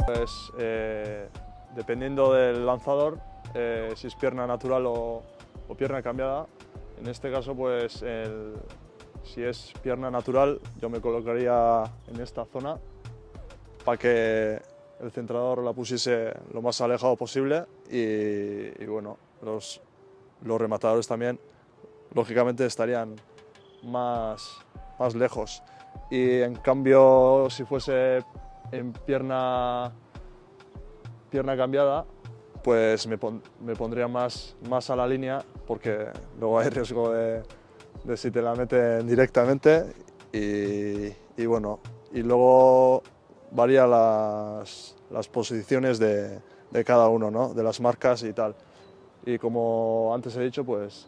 Pues dependiendo del lanzador, si es pierna natural o pierna cambiada, en este caso pues si es pierna natural yo me colocaría en esta zona para que el centrador la pusiese lo más alejado posible y bueno, los rematadores también lógicamente estarían más lejos. Y en cambio si fuese en pierna cambiada, pues me pondría más a la línea porque luego hay riesgo de si te la meten directamente y bueno, y luego varía las posiciones de cada uno, ¿no? De las marcas y tal. Y como antes he dicho, pues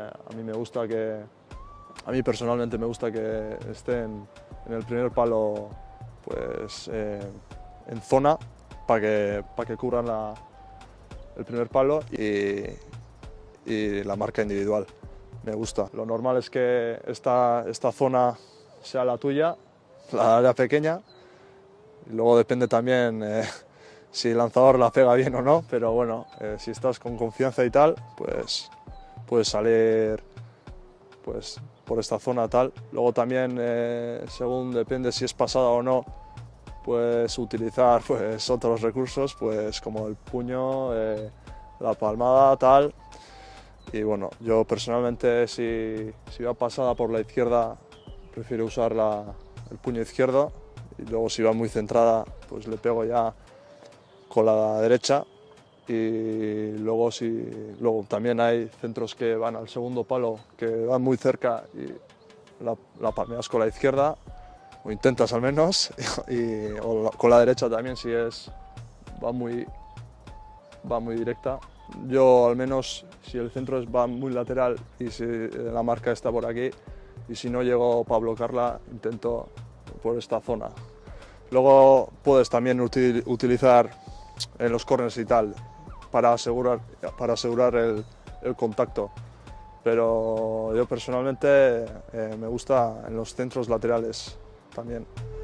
a mí personalmente me gusta que estén en el primer palo, pues en zona para que cubran el primer palo y la marca individual. Me gusta. Lo normal es que esta zona sea la tuya, la área pequeña, y luego depende también si el lanzador la pega bien o no, pero bueno, si estás con confianza y tal, pues puedes salir pues, por esta zona tal. Luego también, según depende si es pasada o no, puedes utilizar pues, otros recursos, pues, como el puño, la palmada, tal. Y bueno, yo personalmente si va pasada por la izquierda, prefiero usar el puño izquierdo y luego si va muy centrada, pues le pego ya con la derecha. Y luego también hay centros que van al segundo palo, que van muy cerca y la palmeas con la izquierda, o intentas al menos, o con la derecha también si va muy directa. Yo al menos, si el centro va muy lateral y si la marca está por aquí, y si no llego para bloquearla, intento por esta zona. Luego puedes también utilizar en los corners y tal, para asegurar el contacto. Pero yo personalmente me gusta en los centros laterales también.